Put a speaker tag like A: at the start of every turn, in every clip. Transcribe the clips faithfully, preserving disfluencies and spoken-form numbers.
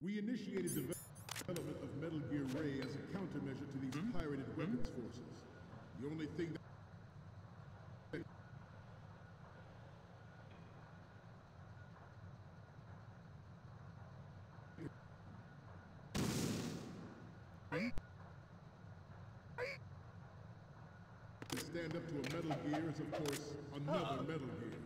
A: We initiated development of Metal Gear Ray as a countermeasure to these
B: Mm-hmm.
A: pirated weapons forces. The only thing that to stand up to a Metal Gear is, of course, another Metal Gear.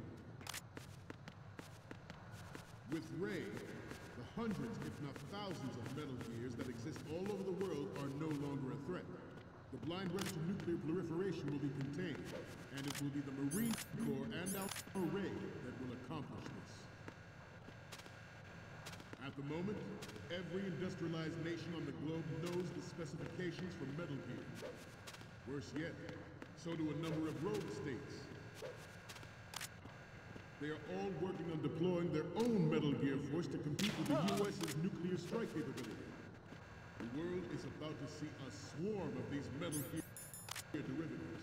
A: With Ray, the hundreds, if not thousands, of Metal Gears that exist all over the world are no longer a threat. The blind rush to nuclear proliferation will be contained, and it will be the Marine Corps and our Ray that will accomplish this. At the moment, every industrialized nation on the globe knows the specifications for Metal Gear. Worse yet, so do a number of rogue states. They are all working on deploying their own Metal Gear force to compete with the U S's nuclear strike capability. The world is about to see a swarm of these Metal Gear derivatives.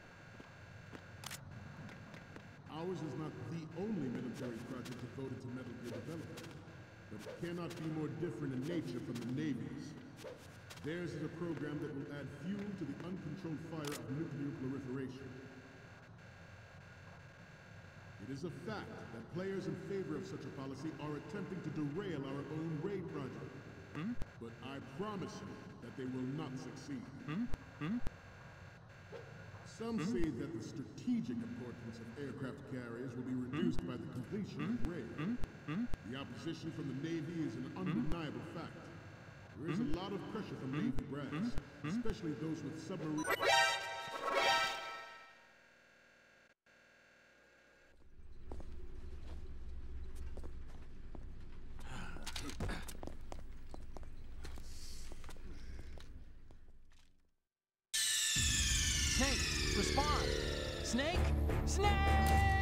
A: Ours is not the only military project devoted to Metal Gear development, but it cannot be more different in nature from the Navy's. Theirs is a program that will add fuel to the uncontrolled fire of nuclear proliferation. It is a fact that players in favor of such a policy are attempting to derail our own Ray project.
B: Hmm?
A: But I promise you that they will not succeed.
B: Hmm? Hmm?
A: Some
B: Hmm?
A: say that the strategic importance of aircraft carriers will be reduced by the completion
B: Hmm?
A: of Ray.
B: Hmm? Hmm?
A: The opposition from the Navy is an undeniable fact. There is a lot of pressure from
B: Hmm?
A: Navy brass,
B: Hmm?
A: especially those with submarine...
B: Snake, respond! Snake? Snake!